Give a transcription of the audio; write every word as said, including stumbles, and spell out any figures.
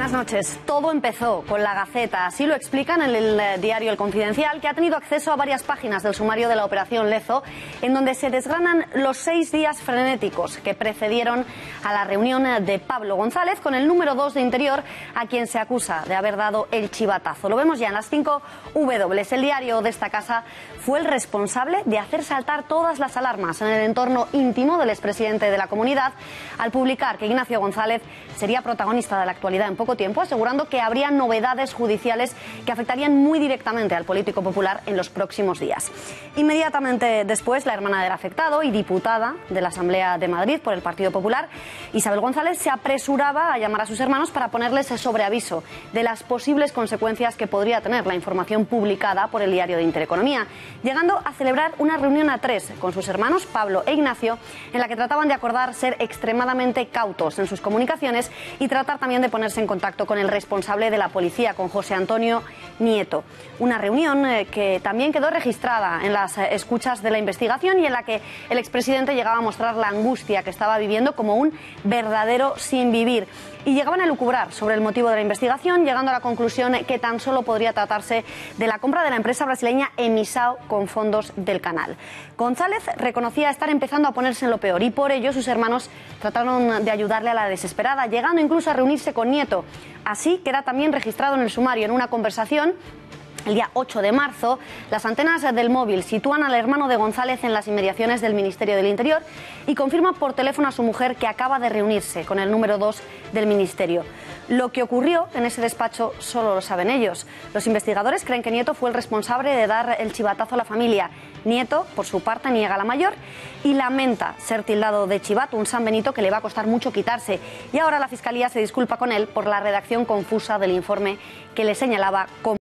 Buenas noches. Todo empezó con la Gaceta. Así lo explican en el diario El Confidencial, que ha tenido acceso a varias páginas del sumario de la Operación Lezo, en donde se desgranan los seis días frenéticos que precedieron a la reunión de Pablo González con el número dos de Interior, a quien se acusa de haber dado el chivatazo. Lo vemos ya en las cinco W. El diario de esta casa fue el responsable de hacer saltar todas las alarmas en el entorno íntimo del expresidente de la Comunidad al publicar que Ignacio González sería protagonista de la actualidad en poco tiempo, asegurando que habría novedades judiciales que afectarían muy directamente al político popular en los próximos días. Inmediatamente después, la hermana del afectado y diputada de la Asamblea de Madrid por el Partido Popular, Isabel González, se apresuraba a llamar a sus hermanos para ponerles sobre aviso de las posibles consecuencias que podría tener la información publicada por el diario de Intereconomía, llegando a celebrar una reunión a tres con sus hermanos Pablo e Ignacio, en la que trataban de acordar ser extremadamente cautos en sus comunicaciones y tratar también de ponerse en contacto con el responsable de la policía, con José Antonio Nieto. Una reunión eh, que también quedó registrada en las eh, escuchas de la investigación y en la que el expresidente llegaba a mostrar la angustia que estaba viviendo como un verdadero sin vivir. Y llegaban a lucubrar sobre el motivo de la investigación, llegando a la conclusión que tan solo podría tratarse de la compra de la empresa brasileña Emisao con fondos del canal. González reconocía estar empezando a ponerse en lo peor y por ello sus hermanos trataron de ayudarle a la desesperada, llegando incluso a reunirse con Nieto. Así queda también registrado en el sumario en una conversación. El día ocho de marzo, las antenas del móvil sitúan al hermano de González en las inmediaciones del Ministerio del Interior y confirma por teléfono a su mujer que acaba de reunirse con el número dos del Ministerio. Lo que ocurrió en ese despacho solo lo saben ellos. Los investigadores creen que Nieto fue el responsable de dar el chivatazo a la familia. Nieto, por su parte, niega la mayor y lamenta ser tildado de chivato, un San Benito que le va a costar mucho quitarse. Y ahora la Fiscalía se disculpa con él por la redacción confusa del informe que le señalaba como